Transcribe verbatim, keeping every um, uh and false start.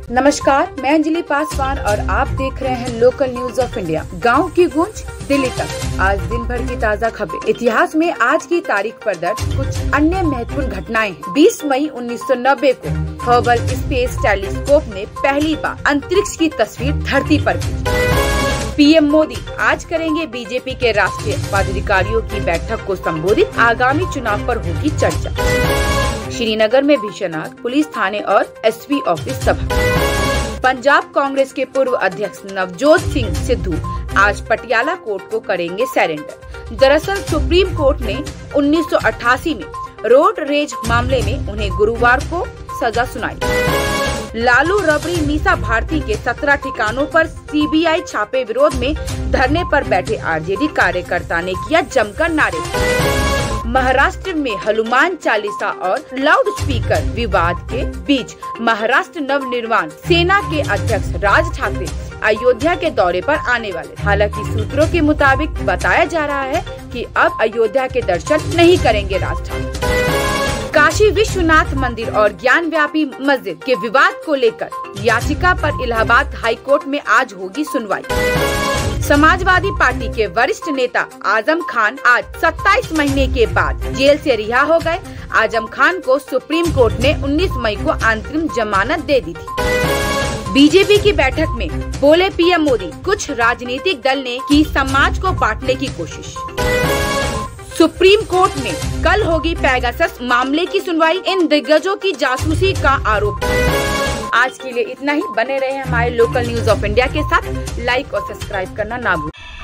नमस्कार, मैं अंजलि पासवान और आप देख रहे हैं लोकल न्यूज ऑफ इंडिया। गांव की गूंज दिल्ली तक, आज दिन भर की ताज़ा खबरें। इतिहास में आज की तारीख पर दर्ज कुछ अन्य महत्वपूर्ण घटनाएं हैं। बीस मई उन्नीस सौ नब्बे को हबल स्पेस टेलीस्कोप ने पहली बार अंतरिक्ष की तस्वीर धरती पर खींची। पीएम मोदी आज करेंगे बीजेपी के राष्ट्रीय पदाधिकारियों की बैठक को संबोधित। आगामी चुनाव पर होगी चर्चा। श्रीनगर में भीषण आग, पुलिस थाने और एसपी ऑफिस तबाह। पंजाब कांग्रेस के पूर्व अध्यक्ष नवजोत सिंह सिद्धू आज पटियाला कोर्ट को करेंगे सरेंडर। दरअसल सुप्रीम कोर्ट ने उन्नीस सौ अट्ठासी में रोड रेज मामले में उन्हें गुरुवार को सजा सुनाई। लालू रबड़ी मीसा भारती के सत्रह ठिकानों पर सीबीआई छापे विरोध में धरने पर बैठे आरजेडी कार्यकर्ता ने किया जमकर नारे। महाराष्ट्र में हनुमान चालीसा और लाउड स्पीकर विवाद के बीच महाराष्ट्र नवनिर्माण सेना के अध्यक्ष राज ठाकरे अयोध्या के दौरे पर आने वाले। हालांकि सूत्रों के मुताबिक बताया जा रहा है कि अब अयोध्या के दर्शन नहीं करेंगे राज ठाकरे। काशी विश्वनाथ मंदिर और ज्ञानव्यापी मस्जिद के विवाद को लेकर याचिका पर इलाहाबाद हाईकोर्ट में आज होगी सुनवाई। समाजवादी पार्टी के वरिष्ठ नेता आजम खान आज सत्ताईस महीने के बाद जेल से रिहा हो गए। आजम खान को सुप्रीम कोर्ट ने उन्नीस मई को अंतरिम जमानत दे दी थी। बीजेपी की बैठक में बोले पीएम मोदी, कुछ राजनीतिक दल ने की समाज को बांटने की कोशिश। सुप्रीम कोर्ट में कल होगी पेगासस मामले की सुनवाई। इन दिग्गजों की जासूसी का आरोप। आज के लिए इतना ही। बने रहे हमारे लोकल न्यूज ऑफ इंडिया के साथ। लाइक और सब्सक्राइब करना ना भूलें।